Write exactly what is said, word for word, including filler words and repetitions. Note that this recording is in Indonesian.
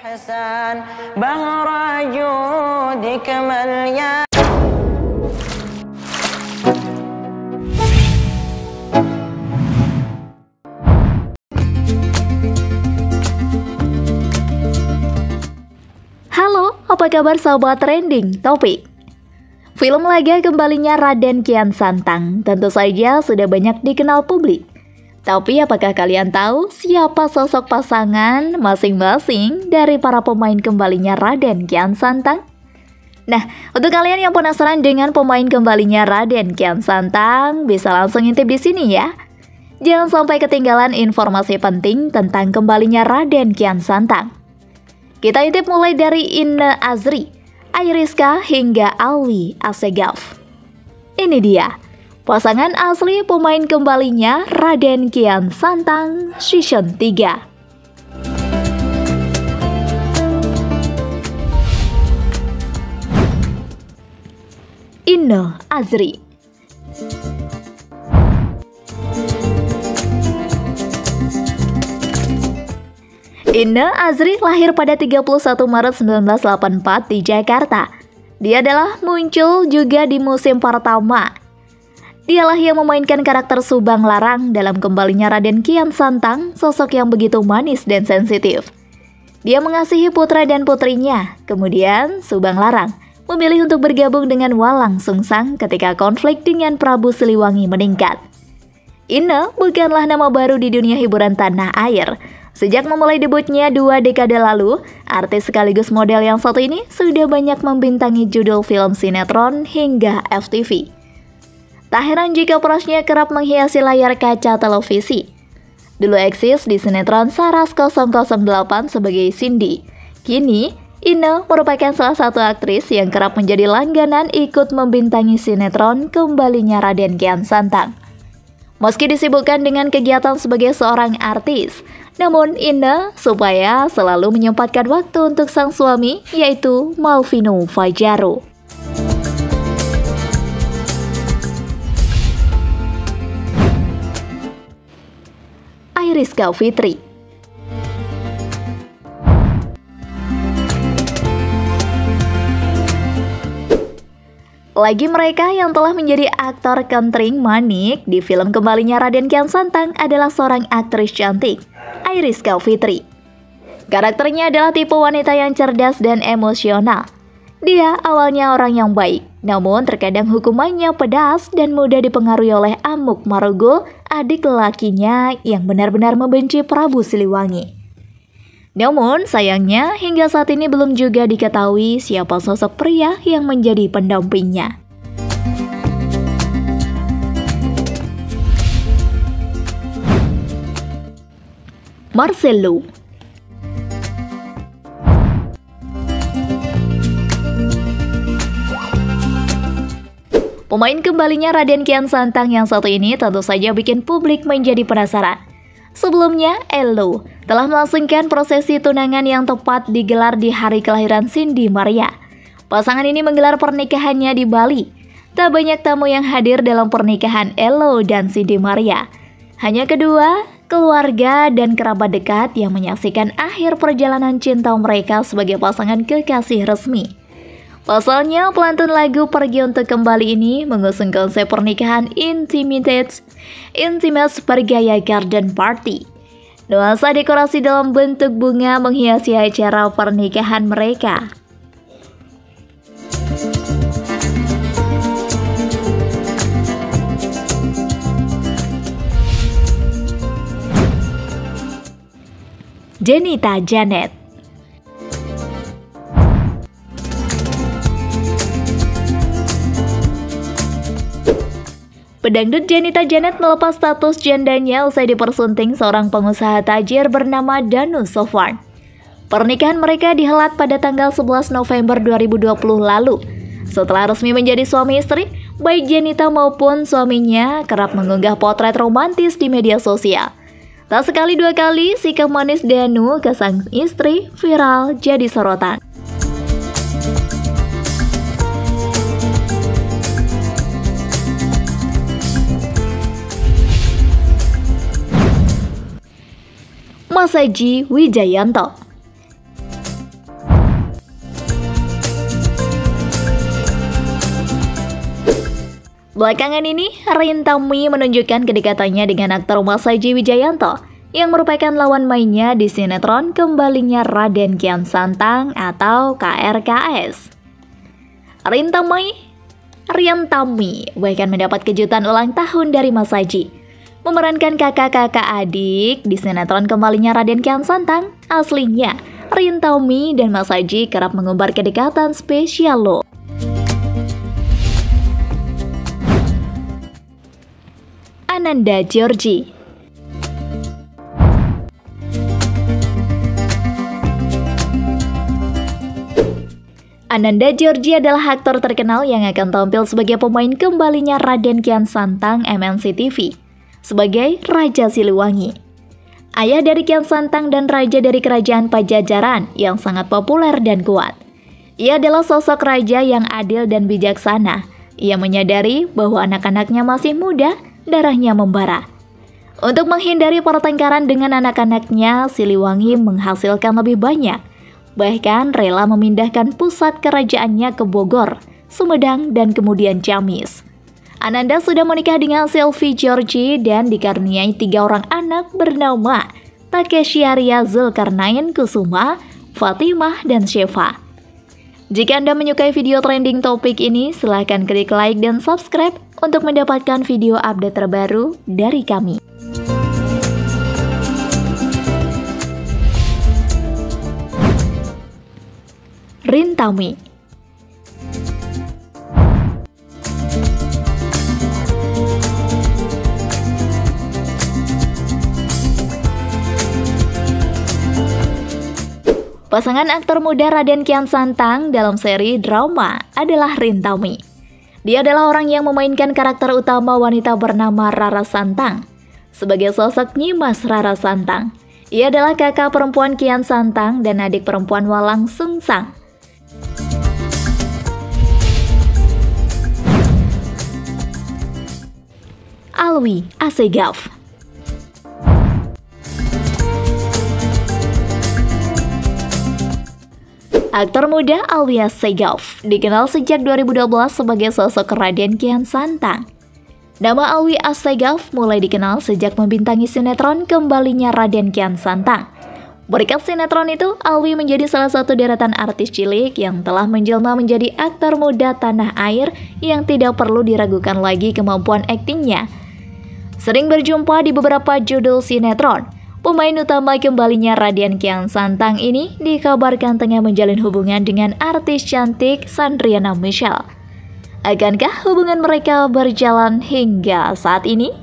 Hasan Bangraju di Kemalnya. Halo, apa kabar sahabat trending topik? Film laga kembalinya Raden Kian Santang tentu saja sudah banyak dikenal publik. Tapi apakah kalian tahu siapa sosok pasangan masing-masing dari para pemain kembalinya Raden Kian Santang? Nah, untuk kalian yang penasaran dengan pemain kembalinya Raden Kian Santang, bisa langsung intip di sini ya. Jangan sampai ketinggalan informasi penting tentang kembalinya Raden Kian Santang. Kita intip mulai dari Inna Azri, Ayriska hingga Alwi Assegaf. Ini dia pasangan asli pemain kembalinya Raden Kian Santang Season tiga. Inna Azri. Inna Azri lahir pada tiga puluh satu Maret seribu sembilan ratus delapan puluh empat di Jakarta. Dia adalah muncul juga di musim pertama. Dialah yang memainkan karakter Subang Larang dalam kembalinya Raden Kian Santang, sosok yang begitu manis dan sensitif. Dia mengasihi putra dan putrinya, kemudian Subang Larang memilih untuk bergabung dengan Walang Sungsang ketika konflik dengan Prabu Siliwangi meningkat. Inna bukanlah nama baru di dunia hiburan tanah air. Sejak memulai debutnya dua dekade lalu, artis sekaligus model yang satu ini sudah banyak membintangi judul film sinetron hingga F T V. Tak heran jika porosnya kerap menghiasi layar kaca televisi. Dulu eksis di sinetron Saras nol nol delapan sebagai Cindy. Kini, Inna merupakan salah satu aktris yang kerap menjadi langganan ikut membintangi sinetron kembalinya Raden Kian Santang. Meski disibukkan dengan kegiatan sebagai seorang artis, namun Inna supaya selalu menyempatkan waktu untuk sang suami, yaitu Malvino Fajaru. Ayriska Fitri. Lagi mereka yang telah menjadi aktor kentring manik di film kembalinya Raden Kian Santang adalah seorang aktris cantik, Ayriska Fitri. Karakternya adalah tipe wanita yang cerdas dan emosional. Dia awalnya orang yang baik, namun terkadang hukumannya pedas dan mudah dipengaruhi oleh Amuk Marugul, adik lelakinya yang benar-benar membenci Prabu Siliwangi. Namun sayangnya hingga saat ini belum juga diketahui siapa sosok pria yang menjadi pendampingnya. Marcelo. Pemain kembalinya Raden Kian Santang yang satu ini tentu saja bikin publik menjadi penasaran. Sebelumnya, Ello telah melangsungkan prosesi tunangan yang tepat digelar di hari kelahiran Cindy Maria. Pasangan ini menggelar pernikahannya di Bali. Tak banyak tamu yang hadir dalam pernikahan Ello dan Cindy Maria. Hanya kedua, keluarga dan kerabat dekat yang menyaksikan akhir perjalanan cinta mereka sebagai pasangan kekasih resmi. Pasalnya, pelantun lagu Pergi Untuk Kembali ini mengusung konsep pernikahan intimate, intimate bergaya garden party. Nuansa dekorasi dalam bentuk bunga menghiasi acara pernikahan mereka. Jenita Janet. Pedangdut Jenita Janet melepas status jandanya usai dipersunting seorang pengusaha tajir bernama Danu Sofwan. Pernikahan mereka dihelat pada tanggal sebelas November dua ribu dua puluh lalu. Setelah resmi menjadi suami istri, baik Jenita maupun suaminya kerap mengunggah potret romantis di media sosial. Tak sekali dua kali, sikap manis Danu ke sang istri viral jadi sorotan. Mas Aji Wijayanto. Belakangan ini, Rintami menunjukkan kedekatannya dengan aktor Mas Aji Wijayanto yang merupakan lawan mainnya di sinetron Kembalinya Raden Kian Santang atau K R K S. Rintami, Rintami bahkan mendapat kejutan ulang tahun dari Mas Aji, memerankan kakak-kakak adik di sinetron Kembalinya Raden Kian Santang. Aslinya, Rintami dan Mas Aji kerap mengumbar kedekatan spesial loh. Ananda Georgie. Ananda Georgie adalah aktor terkenal yang akan tampil sebagai pemain Kembalinya Raden Kian Santang M N C T V sebagai Raja Siliwangi. Ayah dari Kian Santang dan raja dari kerajaan Pajajaran yang sangat populer dan kuat. Ia adalah sosok raja yang adil dan bijaksana. Ia menyadari bahwa anak-anaknya masih muda, darahnya membara. Untuk menghindari pertengkaran dengan anak-anaknya, Siliwangi menghasilkan lebih banyak. Bahkan rela memindahkan pusat kerajaannya ke Bogor, Sumedang, dan kemudian Ciamis. Ananda sudah menikah dengan Sylvie Georgie dan dikaruniai tiga orang anak bernama Takeshi Arya Zulkarnain Kusuma, Fatimah, dan Sheva. Jika Anda menyukai video trending topik ini, silahkan klik like dan subscribe untuk mendapatkan video update terbaru dari kami. Rintami. Pasangan aktor muda Raden Kian Santang dalam seri drama adalah Rintami. Dia adalah orang yang memainkan karakter utama wanita bernama Rara Santang. Sebagai sosok Nyimas Rara Santang, ia adalah kakak perempuan Kian Santang dan adik perempuan Walang Sungsang. Alwi Assegaf. Aktor muda Alwi Assegaf dikenal sejak dua ribu dua belas sebagai sosok Raden Kian Santang. Nama Alwi Assegaf mulai dikenal sejak membintangi sinetron Kembalinya Raden Kian Santang. Berkat sinetron itu, Alwi menjadi salah satu deretan artis cilik yang telah menjelma menjadi aktor muda tanah air yang tidak perlu diragukan lagi kemampuan aktingnya. Sering berjumpa di beberapa judul sinetron, pemain utama Kembalinya Raden Kian Santang ini dikabarkan tengah menjalin hubungan dengan artis cantik Sandriana Michelle. Akankah hubungan mereka berjalan hingga saat ini?